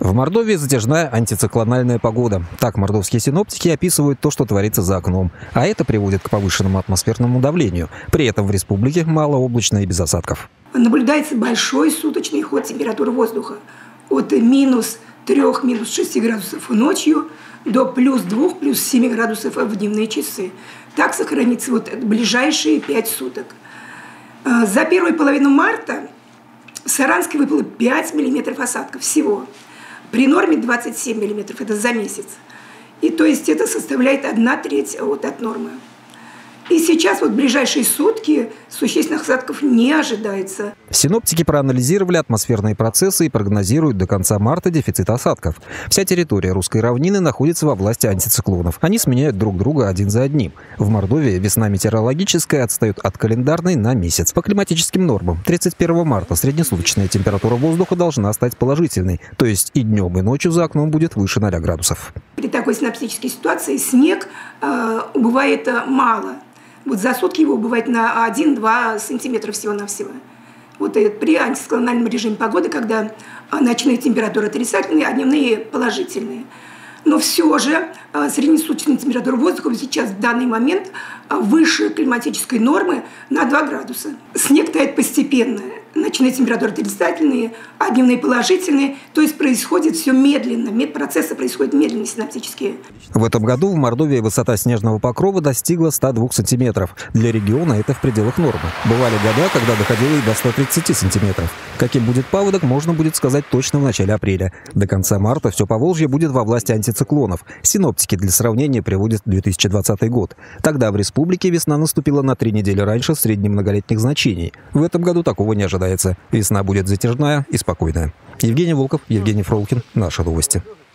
В Мордовии затяжная антициклональная погода. Так мордовские синоптики описывают то, что творится за окном. А это приводит к повышенному атмосферному давлению. При этом в республике малооблачно и без осадков. Наблюдается большой суточный ход температуры воздуха. От -3, -6 градусов ночью до +2, +7 градусов в дневные часы. Так сохранится ближайшие 5 суток. За первую половину марта в Саранске выпало 5 миллиметров осадков всего. При норме 27 миллиметров, это за месяц. И то есть это составляет 1/3 от нормы. И сейчас в ближайшие сутки существенных осадков не ожидается. Синоптики проанализировали атмосферные процессы и прогнозируют до конца марта дефицит осадков. Вся территория русской равнины находится во власти антициклонов. Они сменяют друг друга один за одним. В Мордовии весна метеорологическая отстает от календарной на месяц. По климатическим нормам 31 марта среднесуточная температура воздуха должна стать положительной. То есть и днем, и ночью за окном будет выше 0 градусов. При такой синоптической ситуации снег убывает мало. За сутки его бывает на 1-2 сантиметра всего-навсего. При антициклональном режиме погоды, когда ночные температуры отрицательные, а дневные положительные. Но все же среднесуточная температура воздуха сейчас в данный момент выше климатической нормы на 2 градуса. Снег тает постепенно. Ночные температуры отрицательные, а дневные положительные. То есть происходит все медленно. Процессы происходят медленно, синоптические. В этом году в Мордовии высота снежного покрова достигла 102 сантиметров. Для региона это в пределах нормы. Бывали года, когда доходило и до 130 сантиметров. Каким будет паводок, можно будет сказать точно в начале апреля. До конца марта все Поволжье будет во власти антициклонов. Синоптики для сравнения приводят 2020 год. Тогда в республике весна наступила на 3 недели раньше среднемноголетних значений. В этом году такого не ожидается. Весна будет затяжная и спокойная. Евгений Волков, Евгений Фролкин. Наши новости.